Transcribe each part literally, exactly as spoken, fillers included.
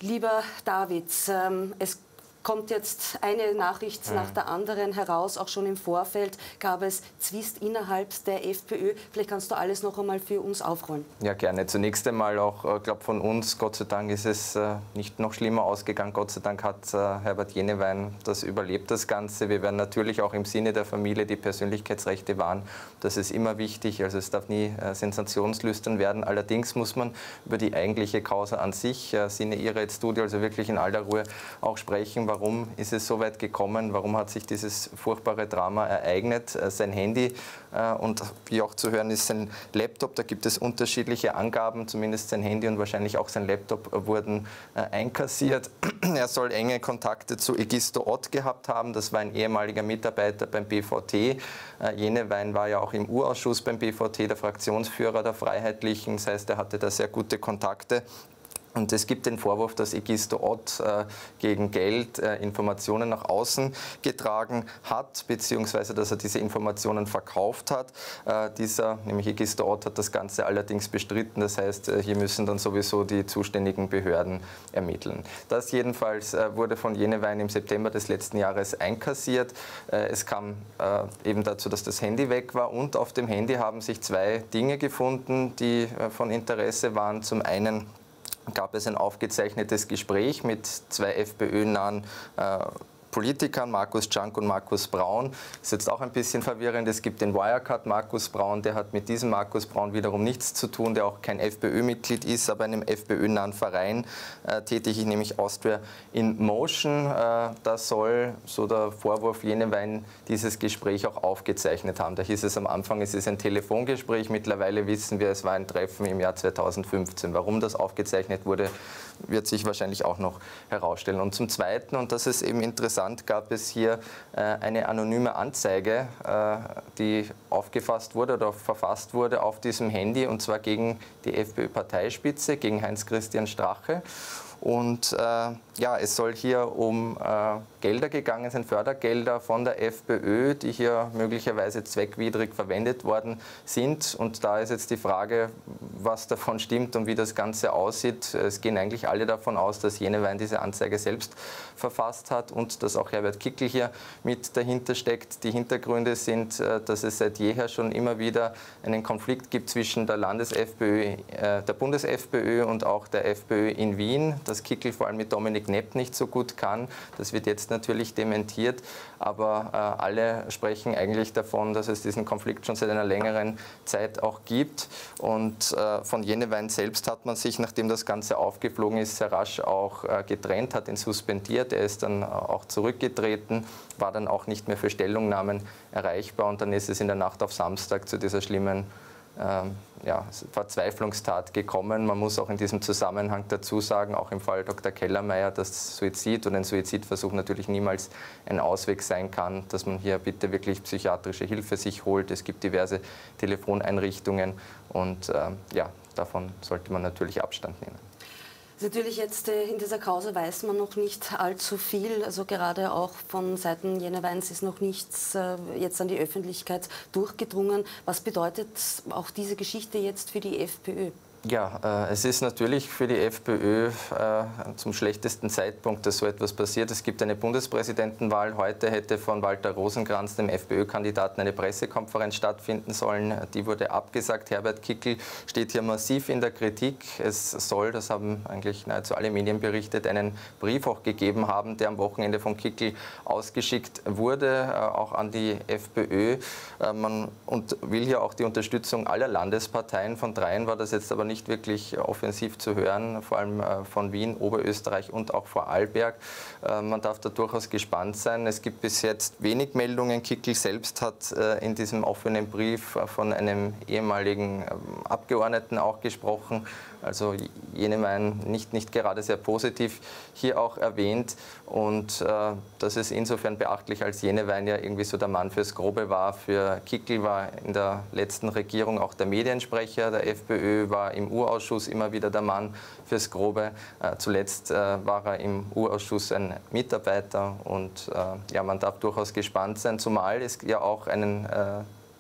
Lieber David, ähm, es kommt jetzt eine Nachricht mhm. nach der anderen heraus. Auch schon im Vorfeld gab es Zwist innerhalb der FPÖ. Vielleicht kannst du alles noch einmal für uns aufrollen. Ja, gerne. Zunächst einmal auch, ich glaube, von uns, Gott sei Dank, ist es äh, nicht noch schlimmer ausgegangen. Gott sei Dank hat äh, Herbert Jenewein das überlebt, das Ganze. Wir werden natürlich auch im Sinne der Familie die Persönlichkeitsrechte wahren. Das ist immer wichtig. Also es darf nie äh, sensationslüstern werden. Allerdings muss man über die eigentliche Causa an sich, äh, Sinne Ihrer Studio, also wirklich in aller Ruhe auch sprechen. Warum ist es so weit gekommen? Warum hat sich dieses furchtbare Drama ereignet? Sein Handy äh, und wie auch zu hören ist sein Laptop, da gibt es unterschiedliche Angaben, zumindest sein Handy und wahrscheinlich auch sein Laptop wurden äh, einkassiert. Er soll enge Kontakte zu Egisto Ott gehabt haben, das war ein ehemaliger Mitarbeiter beim B V T. Äh, Jenewein war ja auch im Urausschuss beim B V T, der Fraktionsführer der Freiheitlichen, das heißt, er hatte da sehr gute Kontakte. Und es gibt den Vorwurf, dass Egisto Ott äh, gegen Geld äh, Informationen nach außen getragen hat, beziehungsweise dass er diese Informationen verkauft hat. Äh, dieser, nämlich Egisto Ott, hat das Ganze allerdings bestritten. Das heißt, äh, hier müssen dann sowieso die zuständigen Behörden ermitteln. Das jedenfalls äh, wurde von Jenewein im September des letzten Jahres einkassiert. Äh, es kam äh, eben dazu, dass das Handy weg war, und auf dem Handy haben sich zwei Dinge gefunden, die äh, von Interesse waren. Zum einen gab es ein aufgezeichnetes Gespräch mit zwei FPÖ-nahen äh, Politikern, Markus Czank und Markus Braun. Das ist jetzt auch ein bisschen verwirrend. Es gibt den Wirecard Markus Braun, der hat mit diesem Markus Braun wiederum nichts zu tun, der auch kein FPÖ-Mitglied ist, aber in einem FPÖ-nahen Verein äh, tätig, nämlich Austria in Motion. Äh, da soll, so der Vorwurf, Jenewein dieses Gespräch auch aufgezeichnet haben. Da hieß es am Anfang, es ist ein Telefongespräch. Mittlerweile wissen wir, es war ein Treffen im Jahr zweitausendfünfzehn. Warum das aufgezeichnet wurde, wird sich wahrscheinlich auch noch herausstellen. Und zum Zweiten, und das ist eben interessant, gab es hier äh, eine anonyme Anzeige, äh, die aufgefasst wurde oder verfasst wurde auf diesem Handy, und zwar gegen die FPÖ-Parteispitze, gegen Heinz-Christian Strache. Und äh, ja, es soll hier um äh, Gelder gegangen sein, Fördergelder von der FPÖ, die hier möglicherweise zweckwidrig verwendet worden sind. Und da ist jetzt die Frage, was davon stimmt und wie das Ganze aussieht. Es gehen eigentlich alle davon aus, dass Jenewein diese Anzeige selbst verfasst hat und dass auch Herbert Kickl hier mit dahinter steckt. Die Hintergründe sind, äh, dass es seit jeher schon immer wieder einen Konflikt gibt zwischen der Landes-FPÖ, äh, der Bundes-FPÖ und auch der FPÖ in Wien. Dass Kickl vor allem mit Dominik Nepp nicht so gut kann, das wird jetzt natürlich dementiert, aber äh, alle sprechen eigentlich davon, dass es diesen Konflikt schon seit einer längeren Zeit auch gibt. Und äh, von Jenewein selbst hat man sich, nachdem das Ganze aufgeflogen ist, sehr rasch auch äh, getrennt, hat ihn suspendiert. Er ist dann auch zurückgetreten, war dann auch nicht mehr für Stellungnahmen erreichbar, und dann ist es in der Nacht auf Samstag zu dieser schlimmen Ähm, ja, Verzweiflungstat gekommen. Man muss auch in diesem Zusammenhang dazu sagen, auch im Fall Doktor Kellermeier, dass Suizid und ein Suizidversuch natürlich niemals ein Ausweg sein kann, dass man hier bitte wirklich psychiatrische Hilfe sich holt. Es gibt diverse Telefoneinrichtungen, und äh, ja, davon sollte man natürlich Abstand nehmen. Natürlich jetzt äh, in dieser Causa weiß man noch nicht allzu viel, also gerade auch von Seiten Jeneweins ist noch nichts äh, jetzt an die Öffentlichkeit durchgedrungen. Was bedeutet auch diese Geschichte jetzt für die FPÖ? Ja, äh, es ist natürlich für die FPÖ äh, zum schlechtesten Zeitpunkt, dass so etwas passiert. Es gibt eine Bundespräsidentenwahl. Heute hätte von Walter Rosenkranz, dem FPÖ-Kandidaten, eine Pressekonferenz stattfinden sollen. Die wurde abgesagt. Herbert Kickl steht hier massiv in der Kritik. Es soll, das haben eigentlich nahezu alle Medien berichtet, einen Brief auch gegeben haben, der am Wochenende von Kickl ausgeschickt wurde, äh, auch an die FPÖ. Äh, man und will hier auch die Unterstützung aller Landesparteien. Von dreien war das jetzt aber nicht nicht wirklich offensiv zu hören, vor allem von Wien, Oberösterreich und auch Vorarlberg. Man darf da durchaus gespannt sein. Es gibt bis jetzt wenig Meldungen. Kickl selbst hat in diesem offenen Brief von einem ehemaligen Abgeordneten auch gesprochen, also Jenewein nicht, nicht gerade sehr positiv hier auch erwähnt. Und äh, das ist insofern beachtlich, als Jenewein ja irgendwie so der Mann fürs Grobe war. Für Kickl war in der letzten Regierung auch der Mediensprecher der FPÖ, war im Urausschuss immer wieder der Mann fürs Grobe. Äh, zuletzt äh, war er im Urausschuss ein Mitarbeiter, und äh, ja, man darf durchaus gespannt sein, zumal es ja auch einen äh,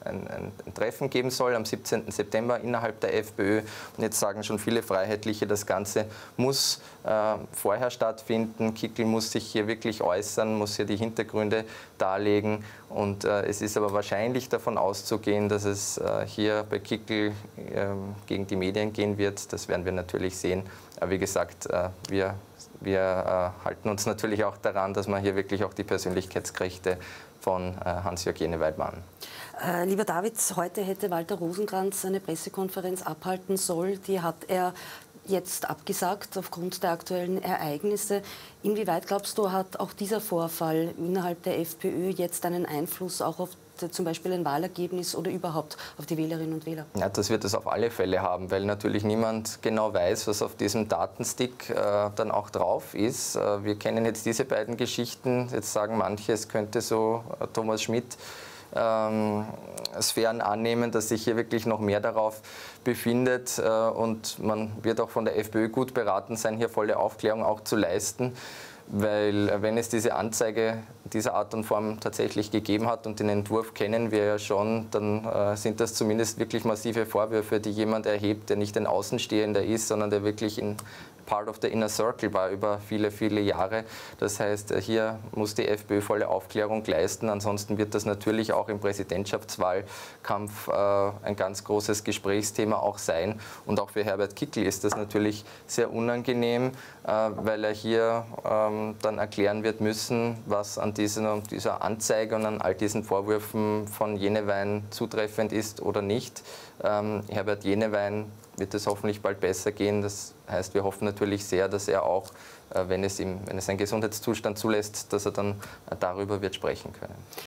ein, ein Treffen geben soll am siebzehnten September innerhalb der FPÖ. Und jetzt sagen schon viele Freiheitliche, das Ganze muss äh, vorher stattfinden. Kickl muss sich hier wirklich äußern, muss hier die Hintergründe darlegen. Und äh, es ist aber wahrscheinlich davon auszugehen, dass es äh, hier bei Kickl äh, gegen die Medien gehen wird. Das werden wir natürlich sehen. Aber wie gesagt, äh, wir, wir äh, halten uns natürlich auch daran, dass man hier wirklich auch die Persönlichkeitsrechte von äh, Hans-Jörg Jenewald wahren. Äh, lieber David, heute hätte Walter Rosenkranz eine Pressekonferenz abhalten sollen. Die hat er jetzt abgesagt aufgrund der aktuellen Ereignisse. Inwieweit, glaubst du, hat auch dieser Vorfall innerhalb der FPÖ jetzt einen Einfluss auch auf zum Beispiel ein Wahlergebnis oder überhaupt auf die Wählerinnen und Wähler? Ja, das wird es auf alle Fälle haben, weil natürlich niemand genau weiß, was auf diesem Datenstick äh, dann auch drauf ist. Äh, wir kennen jetzt diese beiden Geschichten. Jetzt sagen manche, es könnte so äh, Thomas Schmidt ähm, Sphären annehmen, dass sich hier wirklich noch mehr darauf befindet. Äh, und man wird auch von der FPÖ gut beraten sein, hier volle Aufklärung auch zu leisten. Weil wenn es diese Anzeige dieser Art und Form tatsächlich gegeben hat und den Entwurf kennen wir ja schon, dann äh, sind das zumindest wirklich massive Vorwürfe, die jemand erhebt, der nicht ein Außenstehender ist, sondern der wirklich in Part of the Inner Circle war über viele, viele Jahre. Das heißt, hier muss die FPÖ volle Aufklärung leisten. Ansonsten wird das natürlich auch im Präsidentschaftswahlkampf äh, ein ganz großes Gesprächsthema auch sein. Und auch für Herbert Kickl ist das natürlich sehr unangenehm, äh, weil er hier ähm, dann erklären wird müssen, was an dieser, dieser Anzeige und an all diesen Vorwürfen von Jenewein zutreffend ist oder nicht. Ähm, Herbert Jenewein wird es hoffentlich bald besser gehen. Das heißt, wir hoffen natürlich sehr, dass er auch, wenn es ihm, wenn es sein Gesundheitszustand zulässt, dass er dann darüber wird sprechen können.